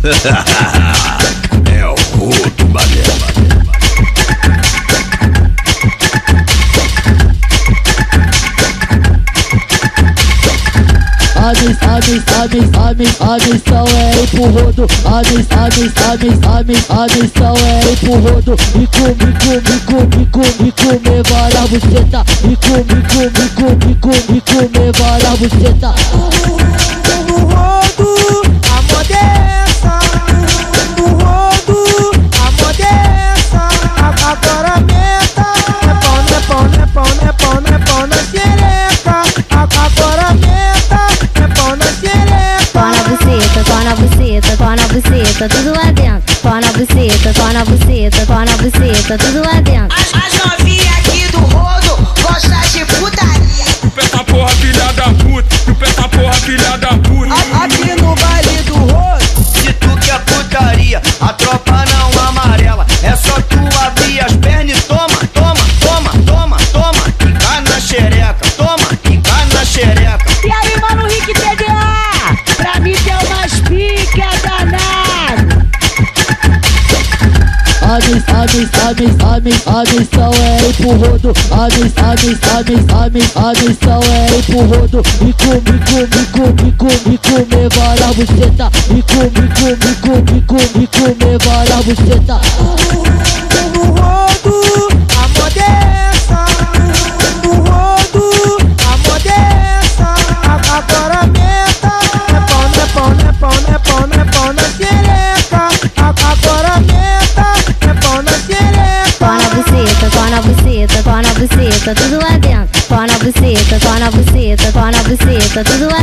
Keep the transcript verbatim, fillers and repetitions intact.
É o Rodo Banana. A missão, a missão, a missão, a missão é ir pro rodo. A missão, a missão, a missão, a missão é ir pro rodo. E comer, comer, comer, comer, comer várias buceta. E comer, comer, comer, comer, comer várias buceta. No rodo, a modesta. No rodo, a modesta. Agora meta. É pau, não é pau, não é pau, não é pau, não é pau na xereca. Agora meta. Pau na buceta, pau na buceta, pau na buceta, tudo lá dentro. Pau na buceta, pau na buceta, pau na buceta, tudo lá dentro. As, as novinhas aqui do rodo gostam de putaria. Chupa essa porra, filha da puta. Chupa essa porra, filha da puta. Aqui no baile do rodo, Se tu quer putaria, a tropa não amarela. É só tu abrir as pernas e toma, toma, toma, toma, toma. Quica na xereca, toma, quica na xereca. E aí, mano, Rick T D A, pra mim tem umas pica danado. A missão, a missão, a missão, a missão, a missão é ir pro rodo. A missão, a missão, a missão, a missão, a missão é ir pro rodo. E comer, comer, comer, comer, comer várias buceta. E comer, comer, comer, comer, comer várias buceta. no rodo, a modesta. No rodo, a modesta. Agora meta. É pau, não é pau, não é pau, não é pau, não é pau na xereca. Agora meta. É pau na xereca. Pau na buceta, pau na buceta, pau na buceta, tudo lá dentro. Pau na buceta, pau na buceta, pau na buceta, tudo lá